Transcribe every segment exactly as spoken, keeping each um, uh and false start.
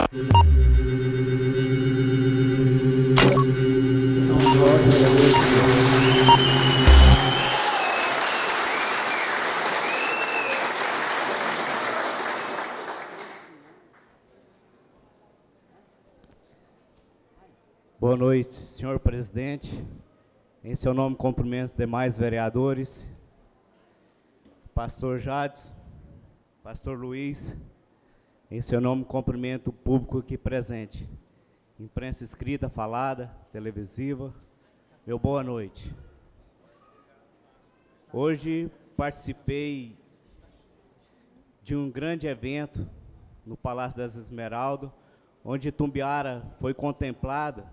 Boa noite, senhor presidente. Em seu nome, cumprimento os demais vereadores, pastor Jadson, pastor Luiz. Em seu nome, cumprimento o público aqui presente, imprensa escrita, falada, televisiva. Meu boa noite. Hoje participei de um grande evento no Palácio das Esmeraldas, onde Itumbiara foi contemplada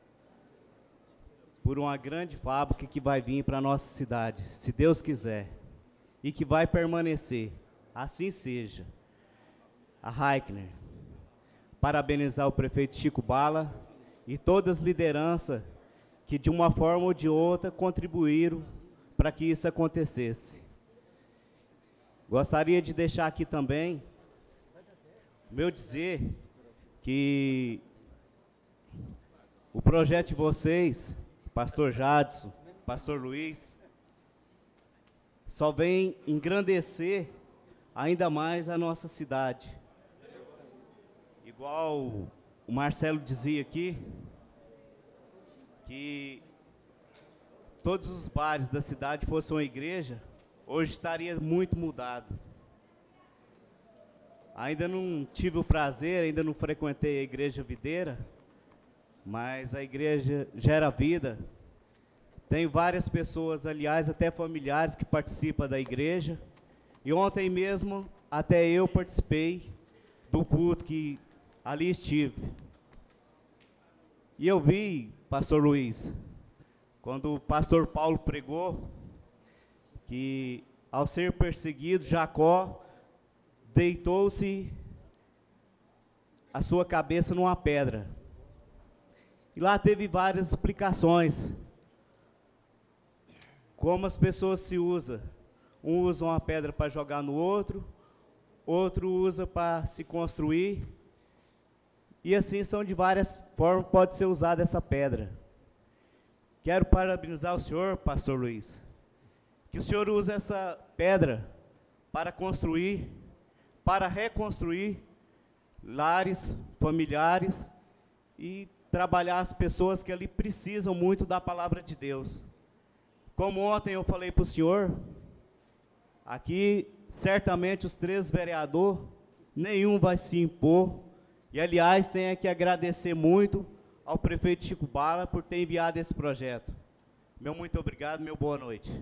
por uma grande fábrica que vai vir para a nossa cidade, se Deus quiser, e que vai permanecer, assim seja. A Reichner, parabenizar o prefeito Chico Bala e todas as lideranças que, de uma forma ou de outra, contribuíram para que isso acontecesse. Gostaria de deixar aqui também o meu dizer que o projeto de vocês, pastor Jadson, pastor Luiz, só vem engrandecer ainda mais a nossa cidade. Igual o Marcelo dizia aqui, que todos os bares da cidade fossem uma igreja, hoje estaria muito mudado. Ainda não tive o prazer, ainda não frequentei a igreja videira, mas a igreja gera vida. Tem várias pessoas, aliás, até familiares que participam da igreja. E ontem mesmo, até eu participei do culto que ali estive. E eu vi, pastor Luiz, quando o pastor Paulo pregou, que ao ser perseguido, Jacó deitou-se a sua cabeça numa pedra. E lá teve várias explicações. Como as pessoas se usam. Um usa uma pedra para jogar no outro, outro usa para se construir. E assim são de várias formas, pode ser usada essa pedra. Quero parabenizar o senhor, pastor Luiz, que o senhor usa essa pedra para construir, para reconstruir lares familiares e trabalhar as pessoas que ali precisam muito da palavra de Deus. Como ontem eu falei para o senhor, aqui certamente os três vereadores, nenhum vai se impor. E aliás, tenho que agradecer muito ao prefeito Chico Bala por ter enviado esse projeto. Meu muito obrigado, meu boa noite.